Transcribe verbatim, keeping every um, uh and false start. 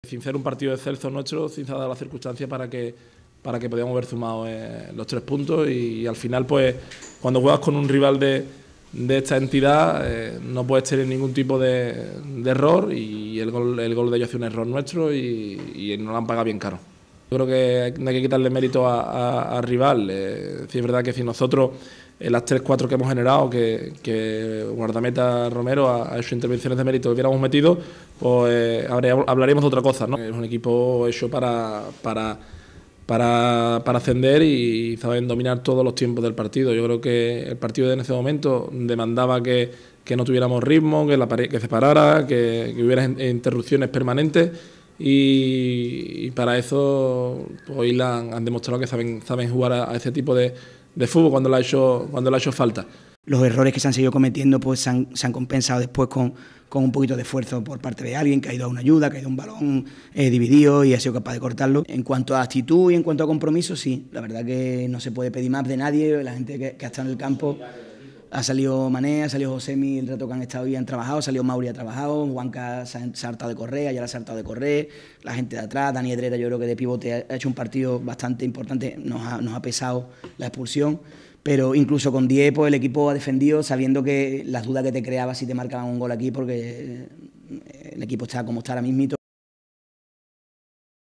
Sin ser un partido de Celso nuestro, sin dar las circunstancias para que para que podamos haber sumado eh, los tres puntos y, y al final, pues, cuando juegas con un rival de, de esta entidad, eh, no puedes tener ningún tipo de, de error y el gol, el gol de ellos ha sido un error nuestro y, y nos lo han pagado bien caro. Yo creo que no hay que quitarle mérito al rival. Eh, sí, es verdad que si nosotros, en las tres cuatro que hemos generado, que, que guardameta Romero ha, ha hecho intervenciones de mérito, que hubiéramos metido, pues eh, hablaríamos de otra cosa, ¿no? Es un equipo hecho para, para, para, para ascender y saben dominar todos los tiempos del partido. Yo creo que el partido en ese momento demandaba que, que no tuviéramos ritmo, que, la pared, que se parara, que, que hubiera interrupciones permanentes. Y, y para eso pues, hoy la han, han demostrado que saben, saben jugar a, a ese tipo de, de fútbol cuando le ha hecho, cuando le ha hecho falta. Los errores que se han seguido cometiendo pues se han, se han compensado después con, con un poquito de esfuerzo por parte de alguien que ha ido a una ayuda, que ha ido a un balón eh, dividido y ha sido capaz de cortarlo. En cuanto a actitud y en cuanto a compromiso, sí, la verdad que no se puede pedir más de nadie. La gente que, que ha estado en el campo, ha salido Mané, ha salido Josemi, el rato que han estado y han trabajado, ha salido Mauri, ha trabajado, Juanca se ha, se ha hartado de correr, ayer se ha hartado de correr, la gente de atrás, Dani Edrera yo creo que de pivote ha hecho un partido bastante importante, nos ha, nos ha pesado la expulsión, pero incluso con diez pues el equipo ha defendido sabiendo que las dudas que te creaba si te marcaban un gol aquí porque el equipo está como está ahora mismito.